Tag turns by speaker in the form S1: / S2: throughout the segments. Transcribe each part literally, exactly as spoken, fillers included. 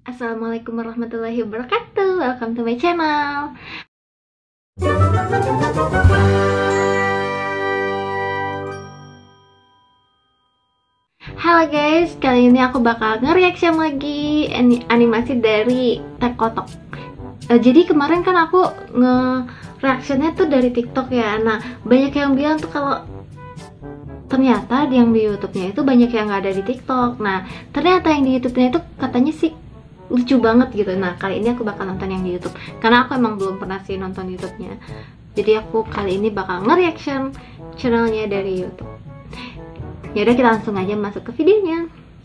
S1: Assalamualaikum warahmatullahi wabarakatuh. Welcome to my channel. Halo guys, kali ini aku bakal nge-reaction lagi animasi dari Tekotok. uh, Jadi kemarin kan aku nge-reactionnya tuh dari TikTok ya. Nah, banyak yang bilang tuh kalau ternyata yang di YouTube-nya itu banyak yang nggak ada di TikTok. Nah, ternyata yang di YouTube-nya itu katanya sih lucu banget gitu. Nah, kali ini aku bakal nonton yang di YouTube karena aku emang belum pernah sih nonton YouTube-nya. Jadi aku kali ini bakal nge-reaction channelnya dari YouTube. Yaudah, kita langsung aja masuk ke videonya.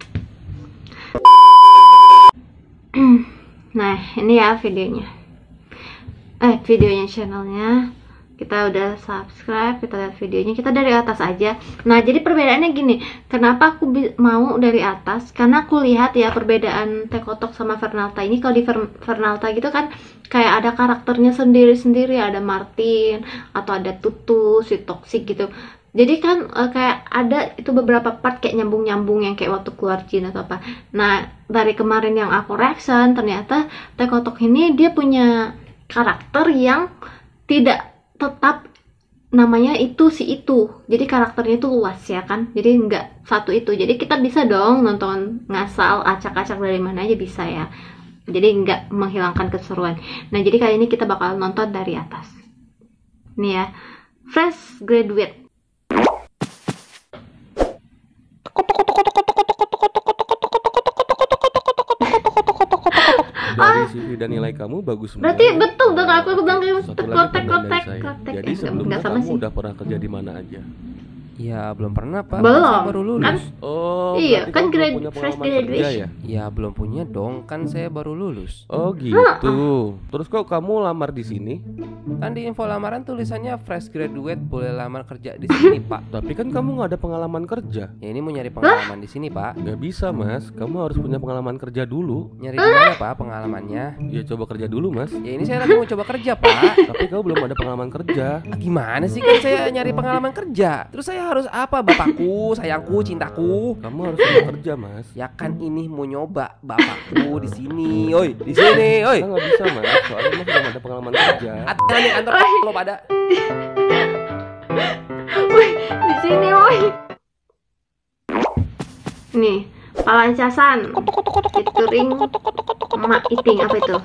S1: Nah, ini ya videonya. Eh, videonya channelnya. Kita udah subscribe, kita lihat videonya, kita dari atas aja. Nah, jadi perbedaannya gini, kenapa aku mau dari atas? Karena aku lihat ya perbedaan Tekotok sama Fernalta ini. Kalau di Fernalta gitu kan kayak ada karakternya sendiri-sendiri, ada Martin atau ada Tutu, si Toxic gitu. Jadi kan uh, kayak ada itu beberapa part kayak nyambung-nyambung yang kayak waktu keluar Jin atau apa. Nah, dari kemarin yang aku reaction, ternyata Tekotok ini dia punya karakter yang tidak tetap namanya itu si itu, jadi karakternya itu luas ya kan, jadi nggak satu itu. Jadi kita bisa dong nonton ngasal acak-acak dari mana aja bisa ya, jadi nggak menghilangkan keseruan. Nah, jadi kali ini kita bakal nonton dari atas nih ya, Fresh Graduate.
S2: Dari C V dan nilai kamu bagus semua.
S1: Berarti betul dong aku bilang
S2: kotek-kotek. Jadi sebelumnya kamu udah pernah kerja di mana aja?
S3: Ya belum pernah Pak.
S1: Belum.
S3: Saya baru lulus.
S1: Kan?
S2: Oh,
S1: iya kan grad
S2: fresh
S1: graduation.
S2: Ya?
S3: Ya belum punya dong, kan saya baru lulus.
S2: Oh gitu. Terus kok kamu lamar di sini?
S3: Kan di info lamaran tulisannya fresh graduate boleh lamar kerja di sini Pak.
S2: Tapi kan kamu nggak ada pengalaman kerja.
S3: Ya ini mau nyari pengalaman di sini Pak.
S2: Nggak bisa Mas, kamu harus punya pengalaman kerja dulu.
S3: Nyari di mana Pak pengalamannya?
S2: Ya coba kerja dulu Mas.
S3: Ya ini saya lagi mau coba kerja Pak.
S2: Tapi kamu belum ada pengalaman kerja.
S3: Ah, gimana sih, kan saya nyari pengalaman kerja. Terus saya harus apa Bapakku, sayangku, cintaku?
S2: Kamu harus punya kerja Mas.
S3: Ya kan ini mau nyoba Bapakku di sini, oi, di sini, oi.
S2: Kita nggak bisa Mas, soalnya Mas belum ada pengalaman kerja.
S3: Ada nih kantor lo pada.
S1: Woi, di sini woi. Nih, palancasan. Featuring Mak Iting, apa itu?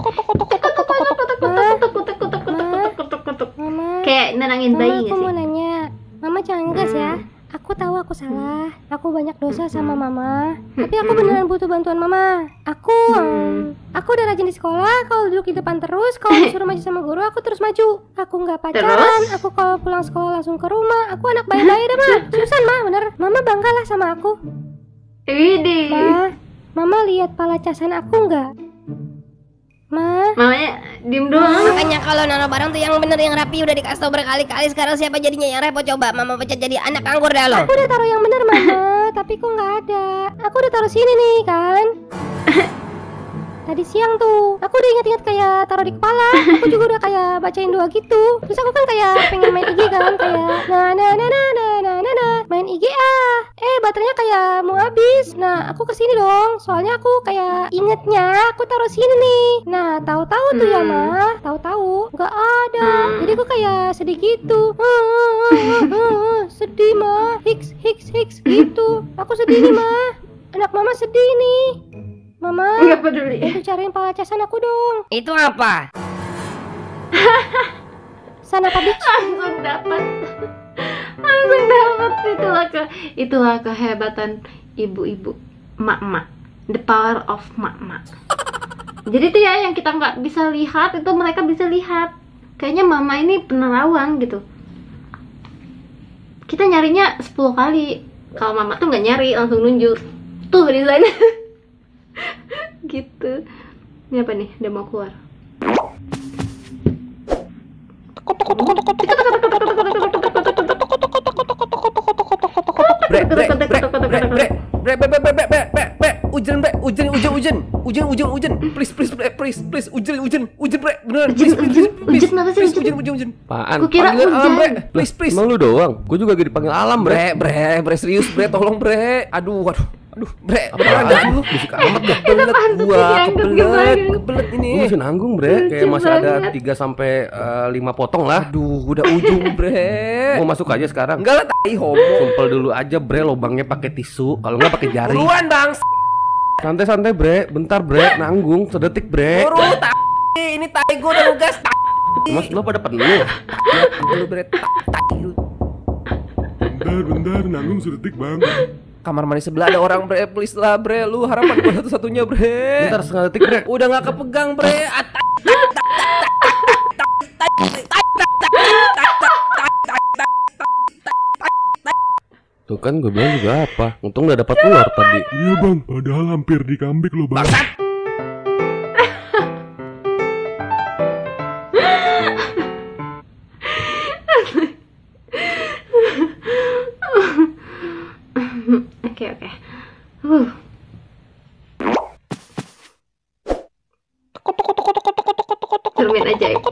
S1: Kayak nenangin bayi nggak
S4: Mama, aku
S1: sih?
S4: mau nanya. Mama jangan ngegas ya. Aku tahu aku salah. Aku banyak dosa sama Mama. Tapi aku beneran butuh bantuan Mama. Aku, um, aku udah rajin di sekolah. Kalau duduk di depan terus, kalau disuruh maju sama guru, aku terus maju. Aku nggak pacaran. Aku kalau pulang sekolah langsung ke rumah. Aku anak baik-baik dah mah. Susan mah, bener. Mama banggalah sama aku.
S1: Widih.
S4: Ma, Mama lihat palacasan aku nggak? Ma,
S1: Mamanya diem doang.
S5: Makanya kalau naruh barang tuh yang bener, yang rapi, udah dikasih tau berkali-kali. Sekarang siapa jadinya yang repot? Coba Mama pecat jadi anak anggur dah lo.
S4: aku udah taruh yang bener Mama, tapi kok nggak ada. Aku udah taruh sini nih kan. Tadi siang tuh, aku udah inget-inget kayak taruh di kepala. Aku juga udah kayak bacain doa gitu. Terus aku kan kayak pengen main I G kan, kayak na na na na na na na na main I G ah. Eh baterainya kayak mau habis. Nah aku kesini dong, soalnya aku kayak ingetnya aku taruh sini nih. Nah tahu-tahu tuh ya mah, tahu-tahu nggak ada. Jadi aku kayak sedih gitu. Sedih mah, hiks hiks hiks gitu. Aku sedih nih mah. Anak Mama sedih nih. Mama,
S1: Nggak peduli.
S4: itu cariin palacasan aku dong.
S5: Itu apa?
S4: Sana Pak Bix.
S1: Langsung dapat. Langsung dapat. Itulah ke itulah kehebatan ibu-ibu, mak-mak. The power of mak-mak. Jadi tuh ya yang kita nggak bisa lihat itu mereka bisa lihat. Kayaknya Mama ini penerawang gitu. Kita nyarinya sepuluh kali. Kalau Mama tuh nggak nyari, langsung nunjuk. Tuh di sana. Gitu. Ini apa nih? Udah mau keluar.
S3: Bre, bre, bre, bre, bre, bre, bre, bre, bre, bre, bre, bre, bre, ujian bre, ujian, ujian, ujian, ujian, ujian, ujian, please, please, bre, please, please, ujian, ujian, ujian, bre, beneran, please, please, please, please,
S1: Ujian apa sih,
S3: please,
S1: ujian?
S3: ujian, ujian, ujian.
S2: Apaan?
S1: Aku kira
S3: Panggilan alam, bre,
S1: hujan.
S3: please, please.
S2: Emang lu doang? Gue juga lagi dipanggil alam bre.
S3: Bre, bre, bre, serius bre, tolong bre. Aduh, aduh, Aduh, bre, beneran dah lu. Bisik amat dah. Kebelet gua, kebelet, kebelet ini.
S2: Gue masih nanggung bre, kayak masih ada tiga sampai lima potong lah.
S3: Aduh, udah ujung bre.
S2: Mau masuk aja sekarang?
S3: Enggak lah, tai homo.
S2: Sumpel dulu aja bre, lubangnya pakai tisu. Kalau nggak pakai jari.
S3: Buruan bang.
S2: Santai-santai bre, bentar bre, nanggung sedetik bre.
S3: Buru, tai. Ini tai gua udah nugas.
S2: Mas lo pada penuh.
S3: Lu bre, tai lu.
S6: Bentar, bentar, nanggung sedetik bang.
S3: Kamar mandi sebelah ada orang bre, please lah bre. Lu harapan gua satu-satunya bre.
S2: Bentar setengah detik bre.
S3: Udah nggak kepegang bre.
S2: Tuh kan gue bilang juga apa. Untung udah dapat ular tadi.
S6: Iya bang, padahal hampir dikambik lo bang.
S1: Oke oke. Uh. Cermin ajaib.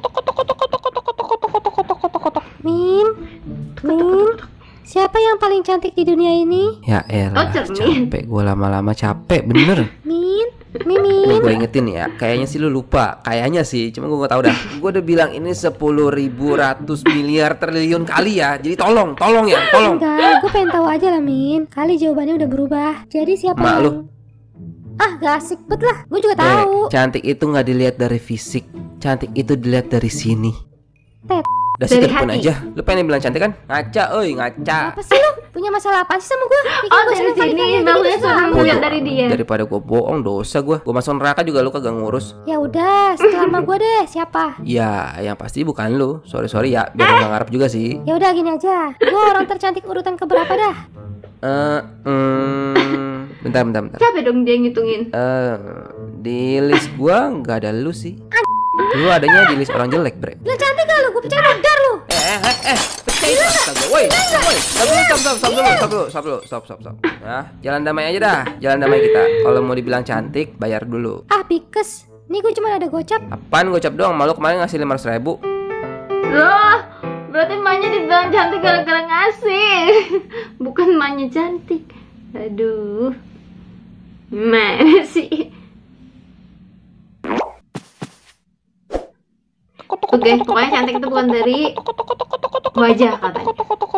S4: Min, Min, siapa yang paling cantik di dunia ini?
S3: Ya elah,
S1: Oh, cermin.
S3: capek gue lama-lama capek bener.
S4: Min,
S3: Nih
S4: Mimin.
S3: gue ingetin ya, kayaknya sih lu lupa. Kayaknya sih, cuma gue gak tahu dah. Gue udah bilang ini sepuluh ribu ratus miliar triliun kali ya. Jadi tolong, tolong ya, tolong.
S4: Enggak, gue pengen tahu aja lah Min. Kali jawabannya udah berubah. Jadi siapa
S3: Mak
S4: yang...
S3: lu.
S4: Ah, gak asik bet lah. Gue juga
S3: Bre,
S4: tahu.
S3: cantik itu nggak dilihat dari fisik, cantik itu dilihat dari sini.
S4: Tet.
S3: Udah sih
S1: Dari
S3: telepon
S1: hati.
S3: aja. Lu pengen bilang cantik kan? Ngaca, oi ngaca.
S4: Apa sih lu? Punya masalah apa sih sama gue? Bikin
S1: Oh
S4: gua
S1: dari
S4: seneng kali
S1: sini
S4: kalian
S1: maksudnya
S4: jadi
S1: suruh
S4: susah.
S1: ngeliat dari dia.
S3: Daripada gue bohong dosa gue. Gue masuk neraka juga lu kagak ngurus.
S4: Ya udah, setelah sama gue deh. Siapa?
S3: Ya, yang pasti bukan lu. Sorry sorry ya, biar nggak ngarep juga sih.
S4: Ya udah gini aja. Gue orang tercantik urutan keberapa dah?
S3: Eh, hmm, bentar bentar bentar.
S1: Siapa dong dia ngitungin?
S3: Eh, di list gua nggak ada lu sih. Lu adanya di list orang jelek, bre.
S4: Lu cantik gak lu? Gue percaya dar lu.
S3: Eh, eh, eh, eh, pecah itu astaga. Woi, woi, stop dulu, stop, stop, stop dulu, stop dulu, stop dulu, stop, stop, stop. Nah, jalan damai aja dah, jalan damai kita. Kalau mau dibilang cantik, bayar dulu.
S4: Ah, pikes. Nih gue cuma ada gocap.
S3: Apaan gocap doang? Malu kemarin ngasih lima ratus ribu.
S1: Loh, berarti emaknya dibilang cantik gara-gara ngasih. Bukan emaknya cantik. Aduh. Mana sih? Oke, pokoknya cantik itu bukan dari wajah katanya.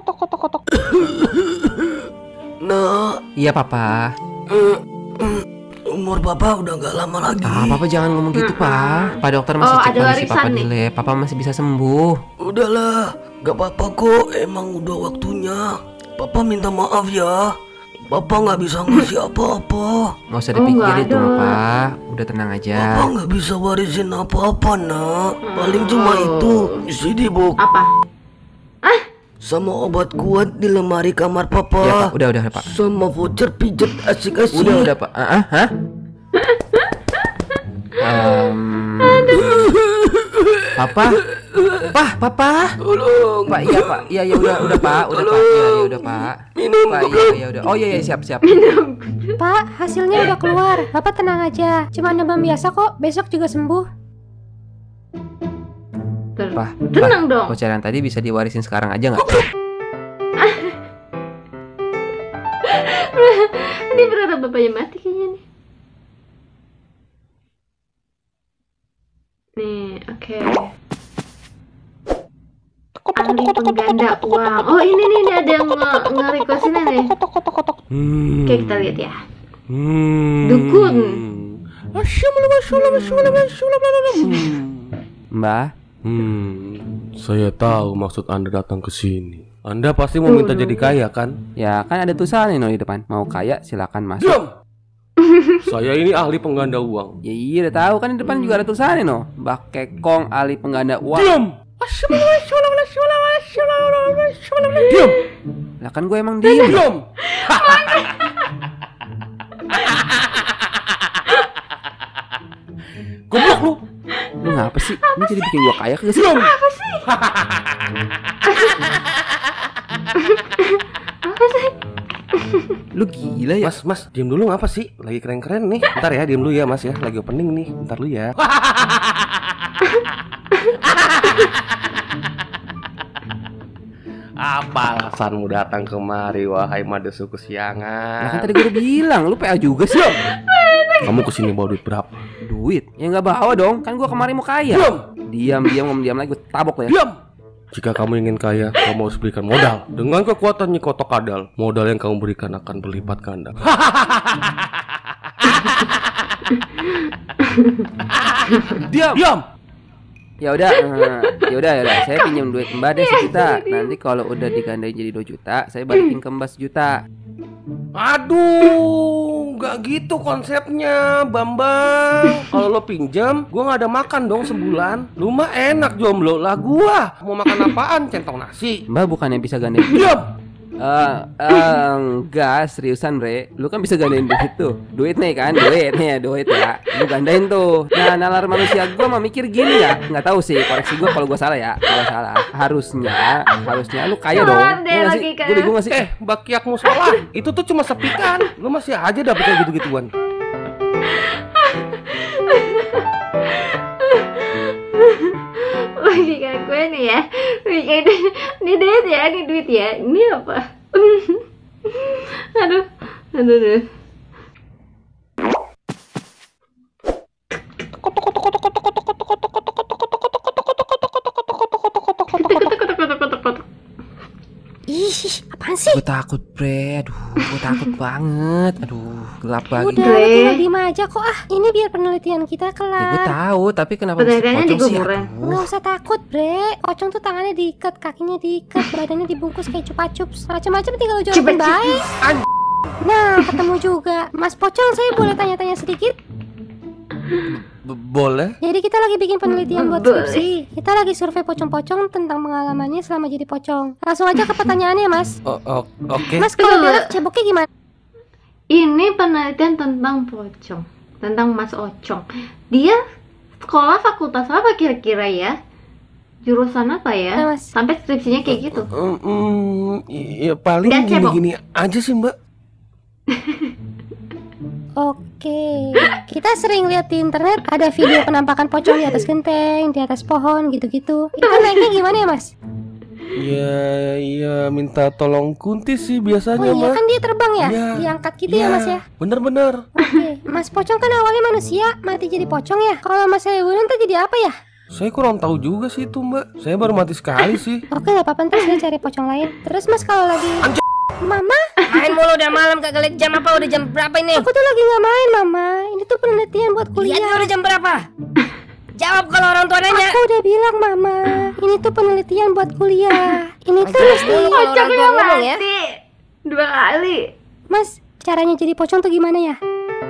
S7: Nah,
S3: Iya, papa.
S7: umur papa udah gak lama lagi.
S3: Ah, papa jangan ngomong gitu, pak. Pak dokter masih
S1: Oh,
S3: cek
S1: ada
S3: kondisi papa
S1: warisan
S3: di
S1: nih.
S3: lab. Papa masih bisa sembuh.
S7: Udahlah, gak apa-apa kok. Emang udah waktunya. Papa minta maaf ya. Papa gak bisa ngasih apa-apa.
S3: Nggak usah
S1: Oh,
S3: dipikirin
S1: nggak
S3: itu,
S1: ada.
S3: pak. Udah tenang aja.
S7: Papa gak bisa warisin apa-apa nak. Paling cuma itu C D box
S1: Apa?
S7: sama obat kuat di lemari kamar
S3: Ya, pak.
S7: papa.
S3: Udah, udah, pak.
S7: Sama voucher pijet asik-asik.
S3: Udah, udah, pak. Ah, ah, hah? Um, papa, Pak, papa.
S7: Tolong.
S3: Pak, iya pak, iya ya udah, udah pak, udah pak, iya ya udah pak.
S7: Minum.
S3: Pak, iya iya udah. Oh iya iya siap siap.
S4: Pak, hasilnya udah keluar. Bapak tenang aja. Cuma demam biasa kok. Besok juga sembuh.
S1: Ter-
S3: Pak,
S1: Tenang
S3: pak,
S1: dong.
S3: voucher yang tadi bisa diwarisin sekarang aja nggak?
S1: Ini berharap bapaknya mati kayaknya nih. Nih, oke. Ahli pengganda uang. Oh ini nih, ini ada yang nge- nge-requestin nih.
S2: Hmm.
S1: Oke, kita lihat ya.
S2: Hmm.
S1: Dukun.
S3: Mbak,
S2: Hmm. Saya tahu maksud Anda datang ke sini. Anda pasti mau minta jadi kaya kan?
S3: ya kan ada tulisan no di depan. Mau kaya silakan masuk.
S2: Diam. Saya ini ahli pengganda uang.
S3: Ya iya udah tahu kan di depan juga ada tulisan no. Mbak Kekong ahli pengganda uang.
S2: Diam. Diam.
S3: Lah kan gue emang diem.
S2: Diam. Goblok lu.
S3: Lu ngapa sih? Ini jadi bikin gua kaya kagak sih?
S2: Diam.
S3: Lu gila ya?
S2: Mas, mas, diam dulu ngapa sih? Lagi keren-keren nih. Ntar ya, diam dulu ya mas ya. Lagi opening nih. Ntar lu ya. Apa alasanmu datang kemari, wahai madesu kesiangan?
S3: Nah, kan tadi gue udah bilang, lu P A juga sih.
S2: Kamu kesini bawa duit berapa?
S3: Duit? Ya nggak bawa dong, kan gue kemarin mau kaya. Diam, diam, ngomong diam lagi, gue tabok lo ya.
S2: Diam! Jika kamu ingin kaya, kamu harus berikan modal. Dengan kekuatan Nyi Kotok Kadal, modal yang kamu berikan akan berlipat ganda.
S3: Diam!
S2: Diam!
S3: Ya udah, uh, ya udah, ya udah. Saya pinjam duit Mbak deh sejuta. Nanti kalau udah digandain jadi dua juta, saya balikin ke Mbak sejuta.
S2: Aduh, nggak gitu konsepnya, Bambang. Kalau lo pinjam, gua nggak ada makan dong sebulan. Lu mah enak jomblo lah gua. Mau makan apaan? Centong nasi.
S3: Mbak bukannya bisa gandain?
S2: Diam!
S3: Uh, uh, enggak, seriusan Bre. Lu kan bisa gandain duit tuh. Duit nih kan, duit nih ya, duit ya. Lu gandain tuh. Nah, nalar manusia gua mah mikir gini ya. Nggak tahu sih, koreksi gua kalau gua salah ya. Kalau salah, harusnya, harusnya lu kaya dong. Iya nggak sih? Gua bingung nggak sih?
S2: Eh, bakiak musola. Itu tuh cuma sepikan. Lu masih aja dapet kayak gitu-gituan.
S1: Logika gue nih ya, logika ini duit ya, ini duit ya, ini apa? Aduh, aduh, aduh.
S4: Ih, apaan sih?
S3: Gue takut Bre, aduh, gue takut banget. Aduh, gelap lagi.
S4: Udah, lu tinggal diem aja kok ah. Ini biar penelitian kita
S3: Ya, gue
S4: kelar.
S3: tahu, tapi kenapa mesti
S1: Pedagangannya
S3: pocong sih?
S1: digugurin.
S3: Aduh.
S4: Nggak usah takut Bre. Pocong tuh tangannya diikat, kakinya diikat, badannya dibungkus kayak cupa-cups. Macam-macam tinggal lu jawabin baik. Nah, ketemu juga. Mas Pocong, saya boleh tanya-tanya sedikit?
S2: Boleh?
S4: Jadi kita lagi bikin penelitian buat
S1: Boleh.
S4: skripsi. Kita lagi survei pocong-pocong tentang pengalamannya selama jadi pocong. Langsung aja ke pertanyaannya, Mas.
S2: Oh, oh, oke.
S4: Mas, kalau
S1: Tunggu.
S4: galak ceboknya gimana?
S1: Ini penelitian tentang pocong, tentang Mas Ocong. Dia sekolah fakultas apa kira-kira ya? Jurusan apa ya?
S4: Nah, Mas.
S1: Sampai skripsinya kayak gitu.
S2: Hmm, hmm, ya paling
S1: Dan cebok.
S2: gini-gini aja sih, Mbak.
S4: Oke, kita sering lihat di internet ada video penampakan pocong di atas genteng, di atas pohon, gitu-gitu. Itu naiknya gimana ya, Mas?
S2: Ya, ya minta tolong Kunti sih
S4: Oh
S2: biasanya,
S4: iya
S2: Mbak.
S4: kan dia terbang ya?
S2: Iya.
S4: Diangkat gitu ya, Mas ya?
S2: Bener-bener.
S4: Oke, Mas Pocong kan awalnya manusia, mati jadi pocong ya? Kalau Mas saya bunuh ntar jadi apa ya?
S2: Saya kurang tahu juga sih itu, Mbak. Saya baru mati sekali sih.
S4: Oke, gak apa-apa, ntar saya cari pocong lain. Terus Mas kalau lagi... Mama,
S5: Main mulu udah malam kagak liat jam apa, udah jam berapa ini?
S4: aku tuh lagi nggak main, Mama. Ini tuh penelitian buat
S5: Lihat
S4: kuliah.
S5: udah jam berapa? Jawab kalau orang tua nanya.
S4: Aku udah bilang, Mama. Ini tuh penelitian buat kuliah. Ini tuh mesti...
S5: Kalau orang tua
S1: Pocongnya
S5: ngomong ya.
S1: mati dua kali.
S4: Mas, caranya jadi pocong tuh gimana ya?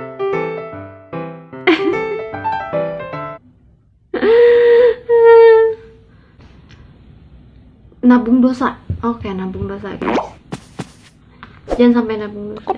S1: Nabung dosa. Oke, nabung dosa, guys. Jangan sampai nabung dosa.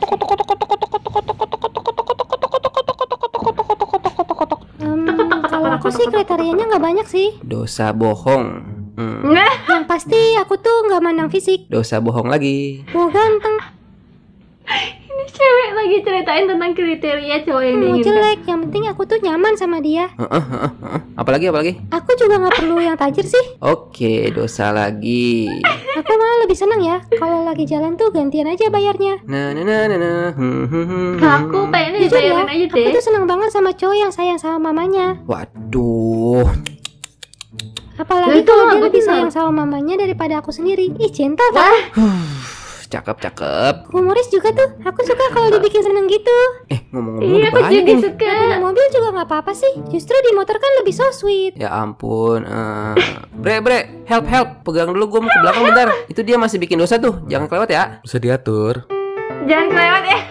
S4: Hmm, kalau aku sih kriterianya nggak banyak sih.
S3: Dosa bohong. Hmm.
S1: Nah,
S4: Yang pasti aku tuh nggak mandang fisik.
S3: Dosa bohong lagi.
S4: Mau ganteng,
S1: ini cewek lagi ceritain tentang kriteria cowok yang
S4: mau
S1: diinginkan.
S4: jelek. Yang penting aku tuh nyaman sama dia.
S3: Heeh, heeh, heeh. Apalagi, apalagi?
S4: Aku juga nggak perlu yang tajir sih.
S3: Oke, dosa lagi.
S4: Aku malah lebih seneng ya kalau lagi jalan tuh gantian aja bayarnya.
S3: Nah, nah, nah, nah, nah. Hmm, hmm, hmm,
S1: Kalau
S3: hmm.
S1: aku pengennya
S4: Jujur ya,
S1: dibayarin aja
S4: aku
S1: deh.
S4: tuh seneng banget sama cowok yang sayang sama mamanya.
S3: Waduh.
S1: Ya
S4: Apalagi
S1: itu
S4: kalau
S1: lah,
S4: dia
S1: gua
S4: lebih
S1: benar.
S4: sayang sama mamanya daripada aku sendiri. Ih, cinta kan?
S3: Cakep, cakep.
S4: Humoris juga tuh. Aku suka kalau dibikin seneng gitu.
S3: Eh, ngomong-ngomong
S1: Iya,
S3: udah
S1: aku
S3: banyak
S1: juga
S3: ini.
S1: suka.
S4: Nggak punya mobil juga nggak apa-apa sih. Justru di motor kan lebih so sweet.
S3: Ya ampun. eh. Bre, bre, help, help. Pegang dulu, gue mau ke belakang bentar. Itu dia masih bikin dosa tuh. Jangan kelewat ya.
S2: Bisa diatur.
S1: Jangan kelewat ya.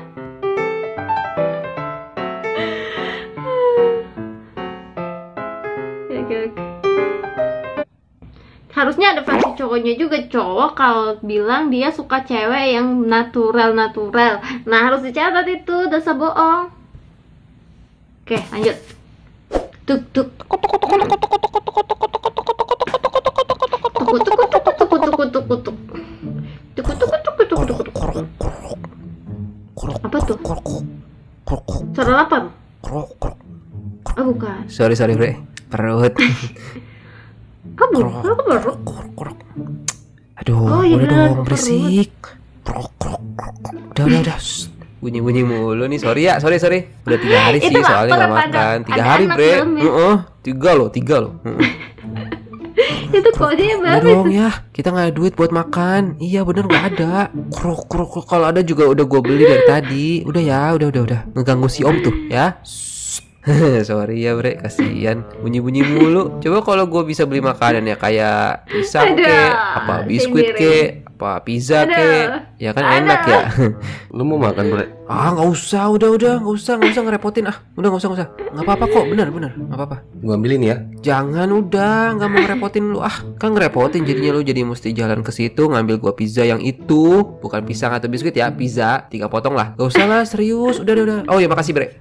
S1: Oke, oke. Harusnya ada versi cowoknya juga. Cowok kalau bilang dia suka cewek yang natural-natural. Nah, harus dicatat itu dosa bohong. Oke, lanjut. Tuk tuk. Tuk tuk tuk tuk tuk tuk tuk. Tuk tuk tuk tuk tuk tuk. Apa tuh? Suara lapar? Oh, bukan.
S3: Sorry, sorry, bre. Perut.
S1: Kabur, kabur.
S3: Aduh,
S1: Oh, iya
S3: udah
S1: bener,
S3: dong berisik. Krok krok krok. krok. Udah udah udah. Shh. Bunyi-bunyi mulu nih. Sorry ya, sorry sorry. Udah tiga hari sih
S1: Itu
S3: soalnya
S1: lapar
S3: nggak
S1: apa ada-
S3: makan. Tiga
S1: ada
S3: hari
S1: anak
S3: bre.
S1: belum ya?
S3: Heeh. Tiga loh, tiga loh. Heeh.
S1: Itu kodenya
S3: Udah
S1: bagus.
S3: dong ya, kita nggak ada duit buat makan. Iya bener nggak ada. Krok krok krok. Kalau ada juga udah gue beli dari tadi. Udah ya, udah udah udah. Ngeganggu si Om tuh ya. Sorry ya bre, kasihan bunyi-bunyi mulu. Coba kalau gue bisa beli makanan ya kayak pisang
S1: Aduh,
S3: ke, apa biskuit
S1: sendiri.
S3: ke, apa pizza
S1: Aduh.
S3: ke, ya kan
S1: Aduh.
S3: enak ya.
S2: Lu mau makan, Bre?
S3: Ah nggak usah, udah udah nggak usah nggak usah ngerepotin ah, udah nggak usah nggak usah, nggak apa-apa kok, bener bener nggak apa-apa.
S2: Gua ambilin ya.
S3: Jangan udah, nggak mau ngerepotin lu ah, kan ngerepotin jadinya lu jadi mesti jalan ke situ ngambil gua pizza yang itu, bukan pisang atau biskuit ya, pizza tiga potong lah, gak usah lah serius, udah udah. udah. Oh ya makasih bre.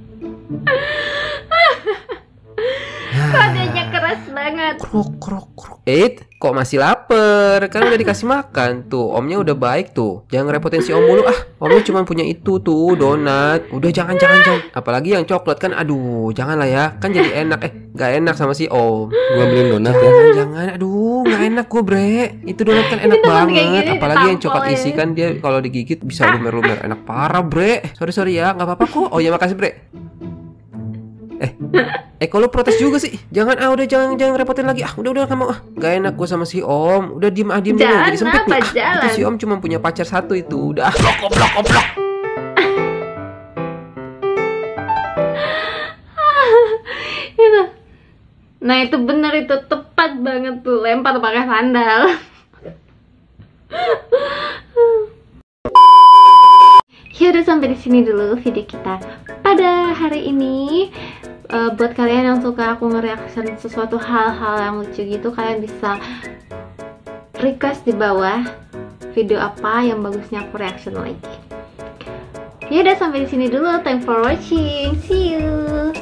S1: Kodenya keras banget.
S3: Krok krok krok. Eh, kok masih lapar? Kan udah dikasih makan tuh. Omnya udah baik tuh. Jangan ngerepotin si Om mulu ah. Omnya cuma punya itu tuh, donat. Udah jangan jangan jangan. Apalagi yang coklat kan, aduh, janganlah ya. Kan jadi enak eh, gak enak sama si Om.
S2: Gua ambilin donat ya.
S3: Jangan jangan, aduh, gak enak gue bre. Itu donat kan enak
S1: Ini donat kayak
S3: banget.
S1: gini
S3: Apalagi yang
S1: ditampol
S3: coklat
S1: ya.
S3: isi kan dia kalau digigit bisa lumer-lumer. Enak parah bre. Sorry sorry ya, nggak apa-apa kok. Oh ya makasih bre. Eh, eh kalau protes juga sih, jangan ah udah jangan jangan repotin lagi ah udah udah kamu ah gak enak gue sama si Om, udah diem ah diem dulu
S1: Jangan
S3: jadi sempit nih
S1: apa,
S3: ah, itu
S1: jalan.
S3: si Om cuma punya pacar satu itu udah ah blok blok blok.
S1: Itu. Nah itu bener, itu tepat banget tuh, lempar pakai sandal. Ya udah sampai di sini dulu video kita pada hari ini. Uh, buat kalian yang suka aku nge-reaction sesuatu hal-hal yang lucu gitu, kalian bisa request di bawah video apa yang bagusnya aku reaction lagi. Ya udah sampai di sini dulu. Thanks for watching. See you.